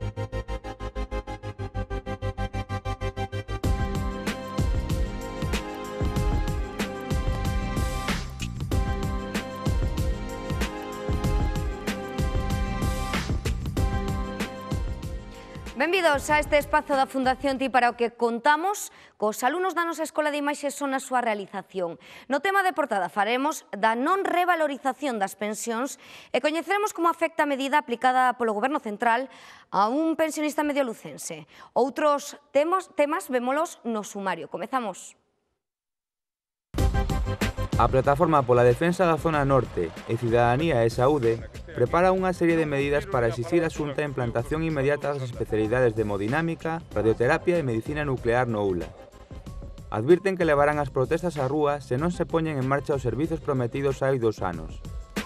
Benvidos a este espazo da Fundación TI para o que contamos cos alumnos da nosa Escola de Imaxe son a súa realización. No tema de portada faremos da non revalorización das pensións e coñeceremos como afecta a medida aplicada polo Goberno Central a un pensionista mediolucense. Outros temas vémolos no sumario. Comezamos. A Plataforma pola Defensa da Zona Norte e Cidadanía e Saúde prepara unha serie de medidas para exixir a Xunta a implantación inmediata das especialidades de hemodinámica, radioterapia e medicina nuclear no ULA. Advirten que levarán as protestas á rúa se non se poñen en marcha os servizos prometidos hai 2 anos.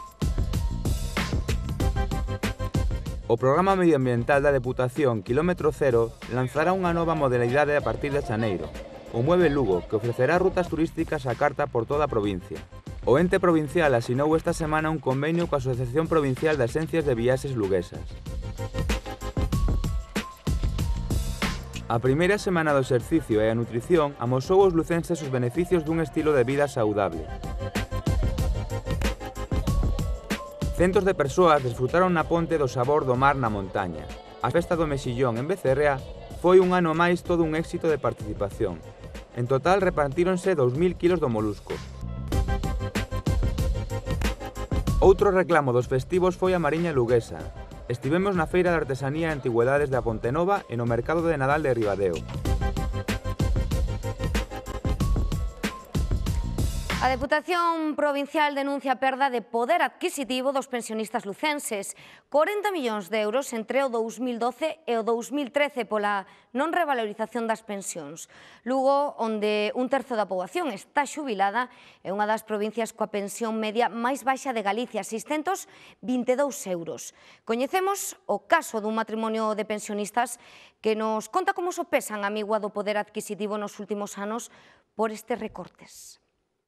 O Programa Medioambiental da Deputación Kilómetro Cero lanzará unha nova modalidade a partir de xaneiro, o Mueve Lugo, que ofrecerá rutas turísticas á carta por toda a provincia. O ente provincial asinou esta semana un convenio coa Asociación Provincial de Axencias de Viaxes Luguesas. A primeira semana do exercicio e a nutrición amosou aos lucenses os beneficios dun estilo de vida saudable. Centos de persoas desfrutaron na ponte do sabor do mar na montaña. A festa do mexillón en Becerrea foi un ano máis todo un éxito de participación. En total repartíronse 2000 kilos do molusco. Outro reclamo dos festivos foi a Mariña Luguesa. Estivemos na Feira de Artesanía e Antigüedades da Pontenova e no Mercado de Nadal de Ribadeo. A Deputación Provincial denuncia a perda de poder adquisitivo dos pensionistas lucenses. 40 millóns de euros entre o 2012 e o 2013 pola non revalorización das pensións. Lugo, onde un terzo da poboación está xubilada, é unha das provincias coa pensión media máis baixa de Galicia, 622 euros. Coñecemos o caso dun matrimonio de pensionistas que nos conta como sopesan a migua do poder adquisitivo nos últimos anos por estes recortes.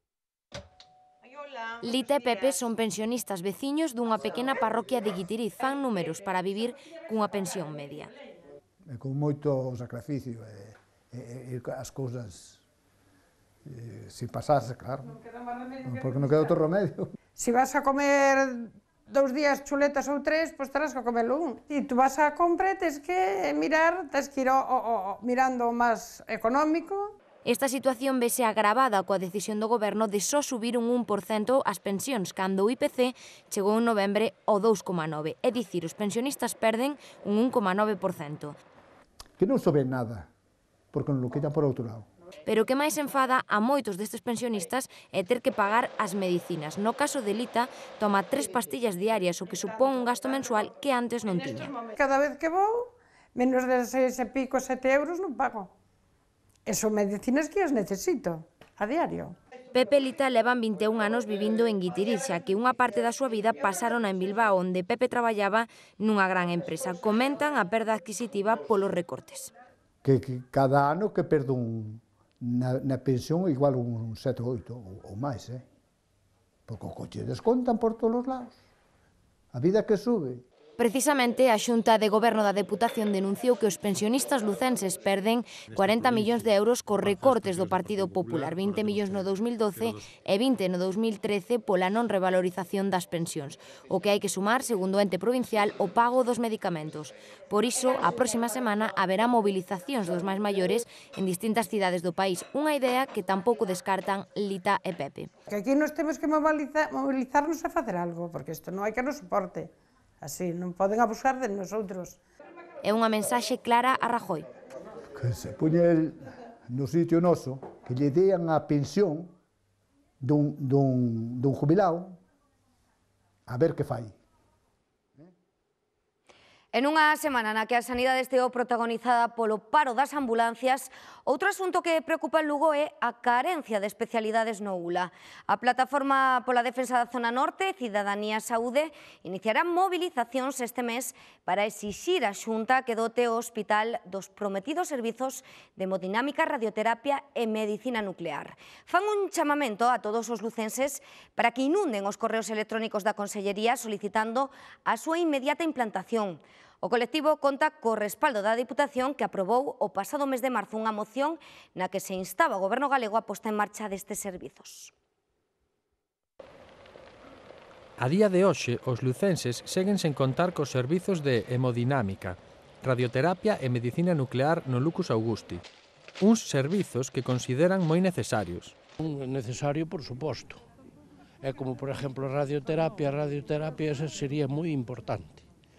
Lita e Pepe son pensionistas veciños dunha pequena parroquia de Guitiriz. Fan números para vivir cunha pensión media. Con moito sacrificio e as cousas sin pasarse, claro, porque non queda outro remedio. Si vas a comer 2 días chuletas ou 3, pois terás que comelo un. E tú vas a compra, tens que mirar, tens que ir mirando o máis económico. Esta situación vese agravada coa decisión do Goberno de só subir un 1% as pensións, cando o IPC chegou en novembre ao 2,9%. É dicir, os pensionistas perden un 1,9%. Que non sobe nada, porque non lo quitan por outro lado. Pero o que máis enfada a moitos destes pensionistas é ter que pagar as medicinas. No caso de Lita, toma 3 pastillas diarias, o que supón un gasto mensual que antes non tiña. Cada vez que vou, menos de 6 e pico, 7 euros non pago. E son medicinas que as necesito a diario. Pepe e Lita levan 21 anos vivindo en Guitiriz, xa que unha parte da súa vida pasaron en Bilbao, onde Pepe traballaba nunha gran empresa. Comentan a perda adquisitiva polos recortes. Que cada ano que perdo na pensión igual un 7 ou 8 ou máis, porque o coche descontan por todos os lados. A vida que sube. Precisamente, a Xunta de Goberno da Deputación denunciou que os pensionistas lucenses perden 40 millóns de euros cos recortes do Partido Popular, 20 millóns no 2012 e 20 no 2013 pola non revalorización das pensións, o que hai que sumar, segundo o ente provincial, o pago dos medicamentos. Por iso, a próxima semana haberá movilizacións dos máis maiores en distintas cidades do país, unha idea que tampouco descartan Lita e Pepe. Que aquí nos temos que movilizarnos a facer algo, porque isto non hai que nos soporte. Así, non poden abusar de nosotros. É unha mensaxe clara a Rajoy. Que se poñe no sitio noso, que lle dean a pensión dun jubilado, a ver que fai. En unha semana na que a sanidade estivo protagonizada polo paro das ambulancias, outro asunto que preocupa en Lugo é a carencia de especialidades no ULA. A Plataforma pola Defensa da Zona Norte, Cidadanía e Saúde, iniciará movilizacións este mes para exixir á Xunta que dote o hospital dos prometidos servizos de hemodinámica, radioterapia e medicina nuclear. Fan un chamamento a todos os lucenses para que inunden os correos electrónicos da Consellería solicitando a súa inmediata implantación. O colectivo conta co respaldo da Deputación que aprobou o pasado mes de marzo unha moción na que se instaba o Goberno galego a posta en marcha destes servizos. A día de hoxe, os lucenses seguen sen contar cos servizos de hemodinámica, radioterapia e medicina nuclear no Lucus Augusti, uns servizos que consideran moi necesarios. Necesario, por suposto. É como, por exemplo, a radioterapia esa sería moi importante.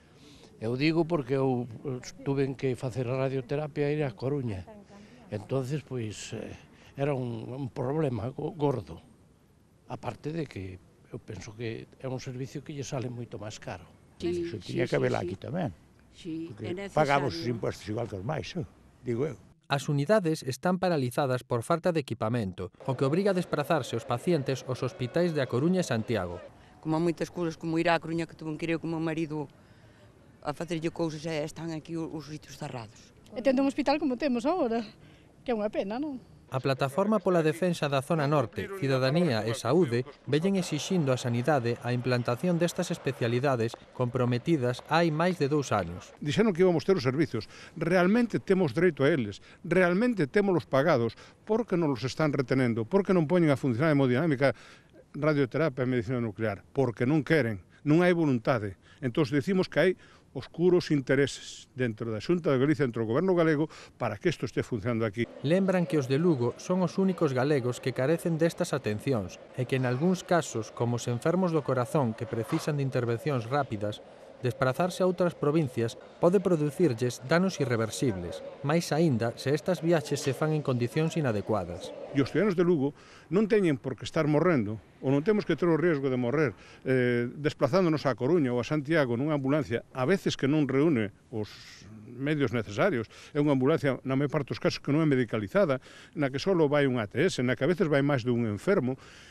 Eu digo porque eu tuve que facer a radioterapia e ir a Coruña. Entonces, pois, era un problema gordo. Aparte de que eu penso que é un servicio que lle sale moito máis caro. Iso tiña que haber aquí tamén. Porque pagamos os impostos igual que os máis, digo eu. As unidades están paralizadas por falta de equipamento, o que obriga a desplazarse os pacientes aos hospitais de A Coruña e Santiago. Como há moitas cousas, como ir á Coruña, que tuve que ir com o meu marido a facerlle cousas e están aquí os sitios cerrados. E tendo un hospital como temos agora, que é unha pena, non? A Plataforma pola Defensa da Zona Norte, Cidadanía e Saúde veñen exixindo a sanidade a implantación destas especialidades comprometidas hai máis de 2 anos. Dixeron que íbamos ter os servizos, realmente temos dereito a eles, realmente témolos pagados, por que non os están retenendo, por que non poñen a funcionar a hemodinámica, radioterapia e medicina nuclear, porque non queren, non hai voluntade. Entón, decimos que hai oscuros intereses dentro da Xunta de Galicia, dentro do Goberno galego, para que isto este funcionando aquí. Lembran que os de Lugo son os únicos galegos que carecen destas atencións e que en algúns casos, como os enfermos do corazón que precisan de intervencións rápidas, desplazarse a outras provincias pode producirlles danos irreversibles, máis aínda se estas viaxes se fan en condicións inadecuadas. E os ciudadanos de Lugo non teñen por que estar morrendo, ou non temos que ter o riesgo de morrer desplazándonos a Coruña ou a Santiago nunha ambulancia, a veces que non reúne os medios necesarios. É unha ambulancia, na maior parte dos casos, que non é medicalizada, na que só vai un ATS, na que a veces vai máis de un enfermo.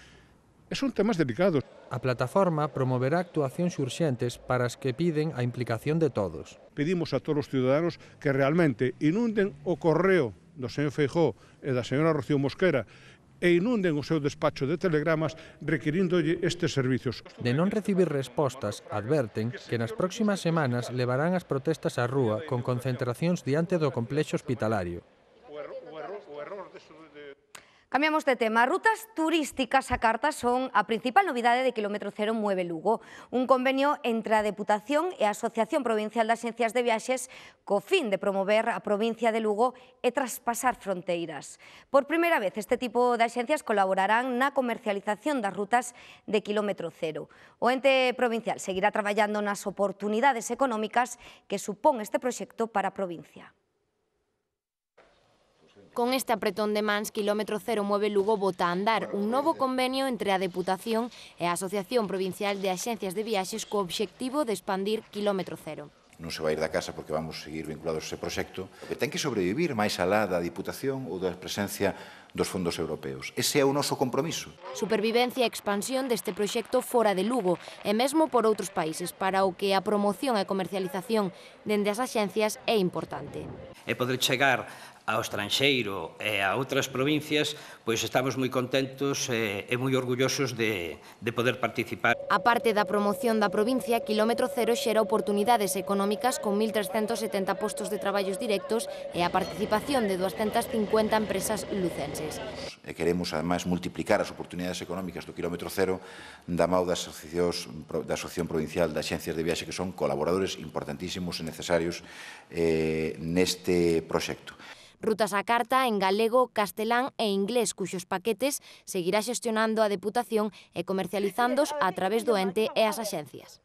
Son temas delicados. A plataforma promoverá actuacións urxentes para as que piden a implicación de todos. Pedimos a todos os ciudadanos que realmente inunden o correo do señor Feijóo e da señora Rocío Mosquera e inunden o seu despacho de telegramas requiríndolle estes servizos. De non recibir respostas, adverten que nas próximas semanas levarán as protestas á rúa con concentracións diante do complexo hospitalario. Cambiamos de tema. Rutas turísticas a carta son a principal novidade de Kilómetro Cero Mueve Lugo, un convenio entre a Deputación e a Asociación Provincial de Axencias de Viaxes co fin de promover a provincia de Lugo e traspasar fronteiras. Por primeira vez, este tipo de axencias colaborarán na comercialización das rutas de Kilómetro Cero. O ente provincial seguirá traballando nas oportunidades económicas que supón este proxecto para a provincia. Con este apretón de mans, Kilómetro Cero Mueve Lugo bota a andar un novo convenio entre a Deputación e a Asociación Provincial de Axencias de Viaxes co obxectivo de expandir Kilómetro Cero. Non se vai ir da casa porque vamos seguir vinculados a ese proxecto, que ten que sobrevivir máis alá da Diputación ou da presencia dos fondos europeos. Ese é o noso compromiso. Supervivencia e expansión deste proxecto fora de Lugo e mesmo por outros países, para o que a promoción e comercialización dende as axencias é importante. E poder chegar ao estranxeiro e a outras provincias, pois estamos moi contentos e moi orgullosos de poder participar. A parte da promoción da provincia, Kilómetro Cero xera oportunidades económicas con 1.370 postos de traballos directos e a participación de 250 empresas lucenses. E queremos, ademais, multiplicar as oportunidades económicas do Kilómetro Cero da mão da Asociación Provincial de Axencias de Viaxe, que son colaboradores importantísimos e necesarios neste proxecto. Rutas a carta en galego, castelán e inglés, cuxos paquetes seguirá xestionando a Deputación e comercializándos a través do ente e as axencias.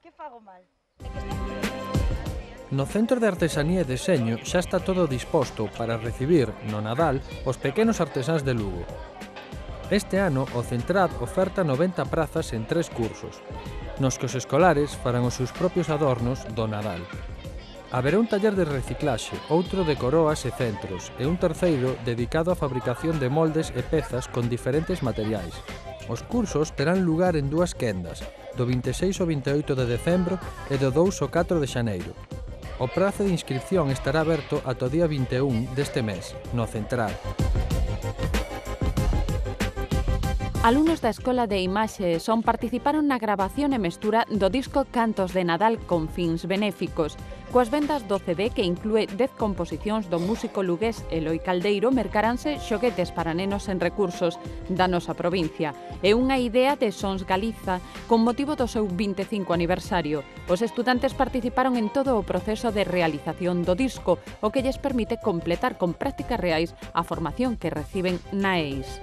No Centro de Artesanía e Deseño xa está todo disposto para recibir, no Nadal, os pequenos artesáns de Lugo. Este ano, o Centrad oferta 90 prazas en 3 cursos, nos que os escolares farán os seus propios adornos do Nadal. Haberá un taller de reciclaxe, outro de coroas e centros, e un terceiro dedicado á fabricación de moldes e pezas con diferentes materiais. Os cursos terán lugar en 2 quendas, do 26 ao 28 de decembro e do 2 ao 4 de xaneiro. O prazo de inscripción estará aberto ata o día 21 deste mes, no Central. Alumnos da Escola de Imaxe e Son participaron na grabación e mestura do disco Cantos de Nadal con fins benéficos. Coas vendas do CD, que inclúe 10 composicións do músico lugués Eloi Caldeiro, mercaránse xoguetes para nenos sen recursos da nosa provincia. É unha idea de Sons Galiza con motivo do seu 25 aniversario. Os estudantes participaron en todo o proceso de realización do disco, o que lles permite completar con prácticas reais a formación que reciben na EIS.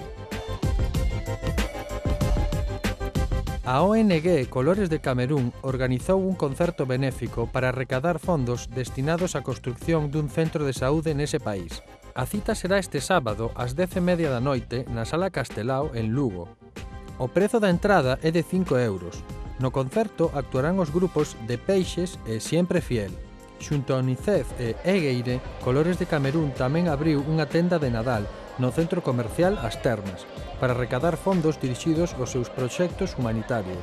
A ONG Colores de Camerún organizou un concerto benéfico para recadar fondos destinados á construcción dun centro de saúde nese país. A cita será este sábado ás 10:30 da noite na Sala Castelao, en Lugo. O prezo da entrada é de 5 euros. No concerto actuarán os grupos de Peixes e Siempre Fiel. Xunto a UNICEF e Egueire, Colores de Camerún tamén abriu unha tenda de Nadal no centro comercial As Termas, para recadar fondos dirixidos aos seus proxectos humanitarios.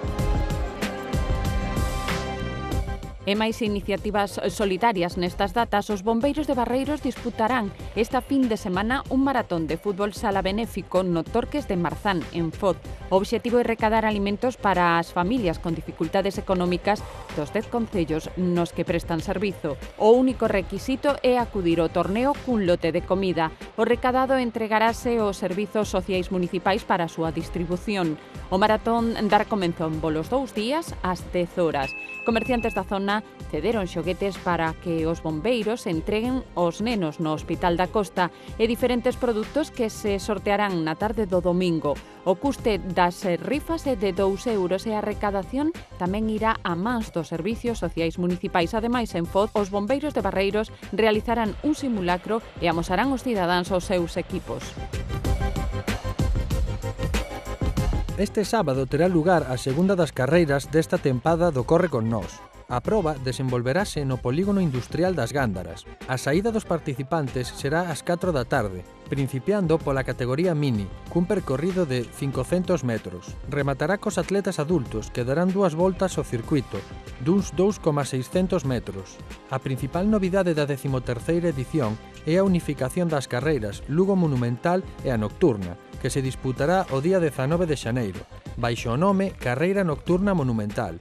E máis iniciativas solidarias nestas datas, os bombeiros de Barreiros disputarán esta fin de semana un maratón de fútbol sala benéfico no Torques de Marzán, en Foz. O obxectivo é recadar alimentos para as familias con dificultades económicas dos 10 concellos nos que prestan servizo. O único requisito é acudir ao torneo cun lote de comida. O recadado entregarase aos servizos sociais municipais para a súa distribución. O maratón dará comenzo en bolos 2 días ás 10 horas. Comerciantes da zona cederon xoguetes para que os bombeiros entreguen aos nenos no Hospital da Costa e diferentes produtos que se sortearán na tarde do domingo. O custe das rifas é de 2 euros e a recadación tamén irá a mans dos servicios sociais municipais. Ademais, en Foz, os bombeiros de Barreiros realizarán un simulacro e amosarán os cidadáns aos seus equipos. Este sábado terá lugar a segunda das carreiras desta tempada do Corre con Nós. A proba desenvolverase no Polígono Industrial das Gándaras. A saída dos participantes será ás 4 da tarde, principiando pola categoría Mini, cun percorrido de 500 metros. Rematará cos atletas adultos, que darán 2 voltas ao circuito, duns 2,600 metros. A principal novidade da 13ª edición é a unificación das carreiras Lugo Monumental e a Nocturna, que se disputará o día 19 de xaneiro, baixo o nome Carreira Nocturna Monumental.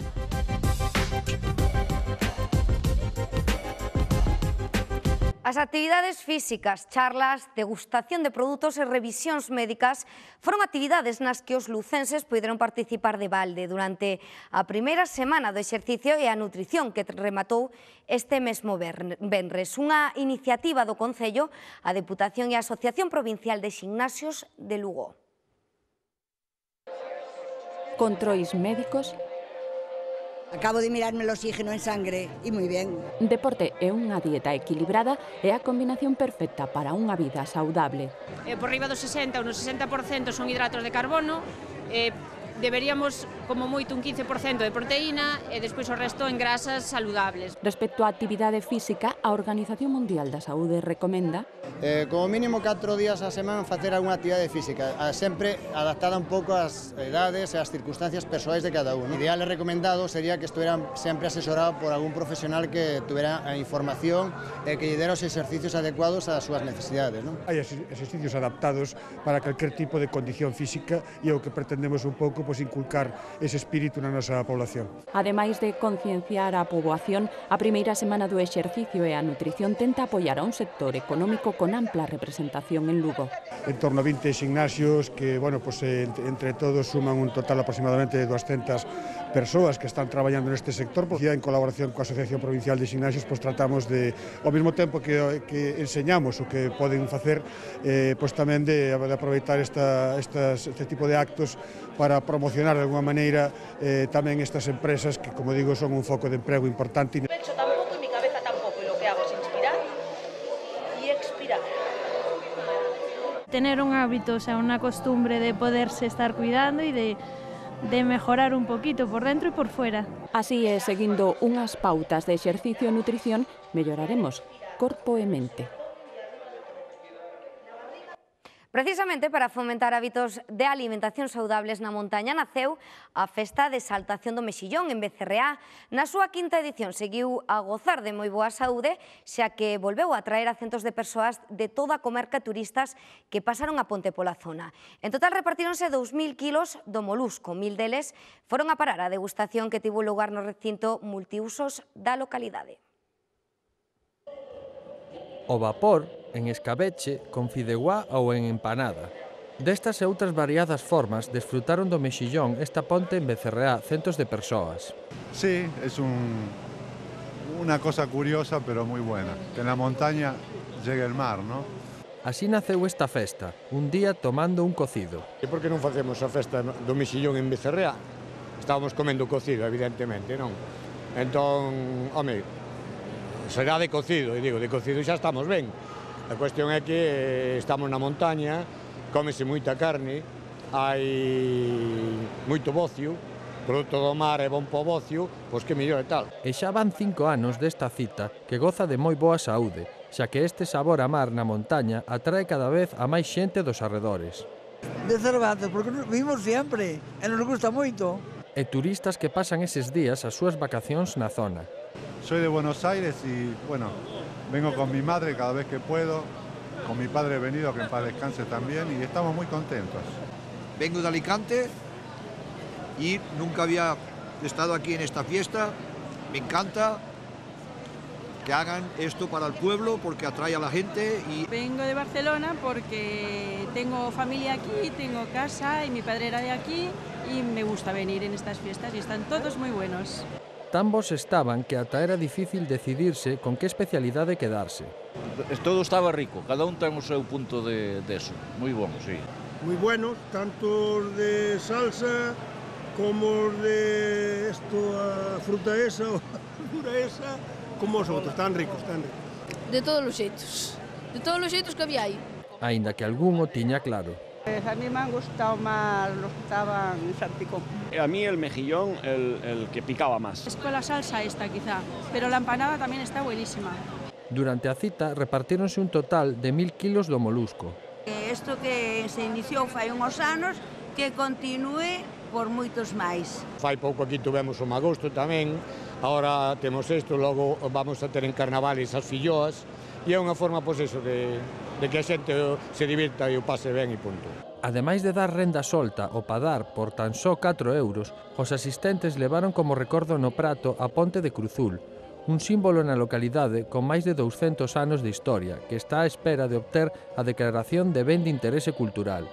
As actividades físicas, charlas, degustación de produtos e revisións médicas foron actividades nas que os lucenses puideron participar de balde durante a primeira semana do exercicio e a nutrición que rematou este mesmo venres. Unha iniciativa do Concello, a Deputación e a Asociación Provincial de Ximnasios de Lugo. Controis médicos. Acabo de mirarme el oxígeno en sangre e moi ben. Deporte e unha dieta equilibrada é a combinación perfecta para unha vida saudable. Por riba do 60 ou no 60% son hidratos de carbono, deberíamos como moito un 15% de proteína e despois o resto en grasas saludables. Respecto á actividade física, a Organización Mundial da Saúde recomenda como mínimo 4 días a semana facer algunha actividade física, sempre adaptada un pouco ás edades e ás circunstancias persoais de cada uno. O ideal e recomendado sería que estuveran sempre asesorado por algún profesional que tuvera a información e que lle dera os exercicios adecuados ás súas necesidades. Hai exercicios adaptados para calquer tipo de condición física e o que pretendemos un pouco inculcar ese espírito na nosa población. Ademais de concienciar a poboación, a primeira semana do exercicio e a nutrición tenta apoiar a un sector económico con ampla representación en Lugo. En torno a 20 gimnasios que, entre todos suman un total aproximadamente de 200 persoas que están traballando neste sector. En colaboración coa Asociación Provincial de Ximnasios, tratamos de, ao mesmo tempo que enseñamos o que poden facer, tamén de aproveitar este tipo de actos para promocionar de alguma maneira tamén estas empresas que, como digo, son un foco de emprego importante. Pecho tampouco y mi cabeza tampouco, y lo que hago es inspirar y expirar. Tener un hábito, o sea, una costumbre de poderse estar cuidando y de mejorar un poquito por dentro y por fuera. Así é, seguindo unhas pautas de exercicio e nutrición, melloraremos corpo e mente. Precisamente para fomentar hábitos de alimentación saudables na montaña naceu a Festa de Exaltación do Mexillón en Becerreá. Na súa quinta edición seguiu a gozar de moi boa saúde, xa que volveu a atraer a centos de persoas de toda a comarca turistas que pasaron a ponte pola zona. En total repartíronse 2.000 kilos do molusco, 1.000 deles foron a parar a degustación que tivo lugar no recinto multiusos da localidade. O vapor, en escabeche, con fideuá ou en empanada. Destas e outras variadas formas desfrutaron do mexillón esta ponte en Becerreá centos de persoas. Sí, es una cosa curiosa pero muy buena, que en la montaña llegue el mar, ¿no? Así naceu esta festa, un día tomando un cocido. E por que non facemos a festa do mexillón en Becerreá? Estábamos comendo cocido, evidentemente, non? Entón, home, será de cocido, e digo, de cocido xa estamos ben. A cuestión é que estamos na montaña, cómese moita carne, hai moito bocio, produto do mar é bon po bocio, pois que mellor e tal. E xa van 5 anos desta cita que goza de moi boa saúde, xa que este sabor a mar na montaña atrae cada vez a máis xente dos arredores. De Cervantes, porque vimos sempre, e nos gusta moito. E turistas que pasan eses días as súas vacacións na zona. Soy de Buenos Aires y, bueno, vengo con mi madre cada vez que puedo, con mi padre he venido, que en paz descanse también, y estamos muy contentos. Vengo de Alicante y nunca había estado aquí en esta fiesta. Me encanta que hagan esto para el pueblo porque atrae a la gente. Vengo de Barcelona porque tengo familia aquí, tengo casa y mi padre era de aquí y me gusta venir en estas fiestas y están todos muy buenos. Tan bos estaban que ata era difícil decidirse con que especialidade quedarse. Todo estaba rico, cada un ten o seu punto de eso. Moi bom, sí. Moi buenos, tanto de salsa como de a fruta esa ou a verdura esa, como os outros, tan ricos, tan ricos. De todos os xeitos que había aí. Aínda que algún o tiña claro. A mí me han gustado más los que estaban en salpicón. A mí el mejillón, el que picaba más. Es con la salsa esta quizá, pero la empanada también está buenísima. Durante a cita repartíronse un total de 1.000 kilos do molusco. Isto que se iniciou fai uns anos, que continúe por moitos máis. Fai pouco aquí tuvemos o magosto tamén, agora temos isto, logo vamos a ter en carnavales as filloas, e é unha forma, pois eso, de que a xente se divirta e o pase ben e punto. Ademais de dar renda solta ao padar por tan só 4 euros, os asistentes levaron como recordo no prato a Ponte de Cruzul, un símbolo na localidade con máis de 200 anos de historia, que está á espera de obter a declaración de ben de interese cultural.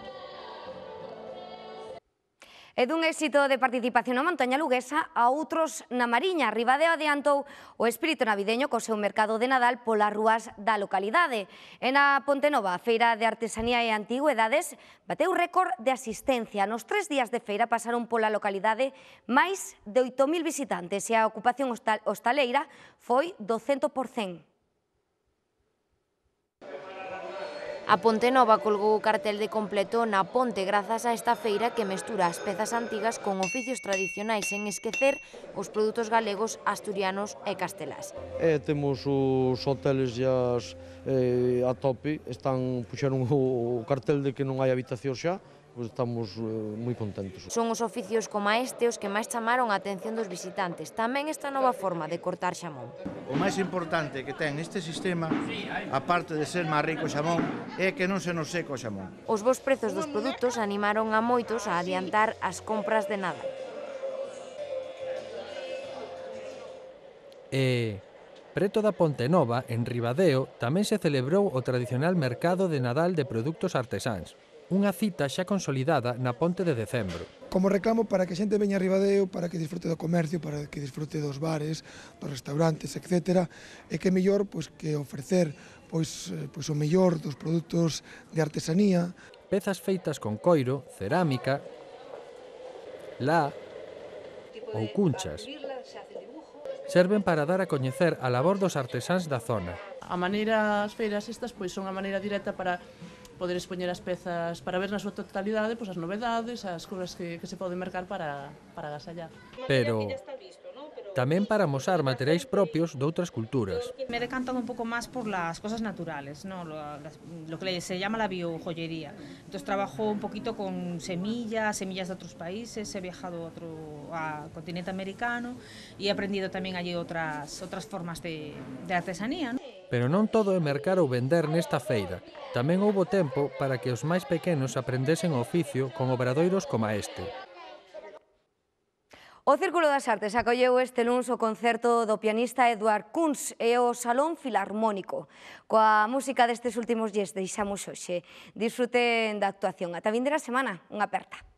E dun éxito de participación na montaña luguesa a outros na Mariña. Ribadeo adiantou o espírito navideño co seu mercado de Nadal polas rúas da localidade. E na Pontenova, a Feira de Artesanía e Antigüedades, bateu récord de asistencia. Nos 3 días de feira pasaron pola localidade máis de 8.000 visitantes e a ocupación hostaleira foi do 100%. A Pontenova colgou o cartel de completo na ponte grazas a esta feira que mestura as pezas antigas con oficios tradicionais sen esquecer os produtos galegos, asturianos e castelás. Temos os hoteles a tope, puxeron o cartel de que non hai habitación xa, pois estamos moi contentos. Son os oficios como este os que máis chamaron a atención dos visitantes. Tamén esta nova forma de cortar xamón. O máis importante que ten este sistema, aparte de ser máis rico o xamón, é que non se nos seca o xamón. Os bons prezos dos produtos animaron a moitos a adiantar as compras de Nadal. Preto da Pontenova, en Ribadeo, tamén se celebrou o tradicional mercado de Nadal de produtos artesáns. Unha cita xa consolidada na ponte de decembro. Como reclamo para que a xente veña a Ribadeo, para que disfrute do comercio, para que disfrute dos bares, dos restaurantes, etc. E que mellor que ofrecer o mellor dos produtos de artesanía. Pezas feitas con coiro, cerámica, lá ou cunchas. Serven para dar a coñecer a labor dos artesáns da zona. A maneira, as feiras estas, son a maneira directa para poder expoñer as pezas, para ver na súa totalidade as novedades, as cousas que se poden mercar para agasallar. Pero tamén para amosar materiais propios de outras culturas. Me decantan un poco más por las cosas naturales, ¿no? Lo que se llama la biojoyería. Entonces trabajo un poquito con semillas de otros países, he viajado al continente americano y he aprendido tamén allí otras formas de artesanía, ¿no? Pero non todo é mercar ou vender nesta feira. Tamén houbo tempo para que os máis pequenos aprendesen o oficio con obradoiros como este. O Círculo das Artes acolleu este luns o concerto do pianista Eduard Kunz e o Salón Filarmónico. Coa música destes últimos dies deixamos hoxe. Disfruten da actuación. Ata vindeira semana. Unha aperta.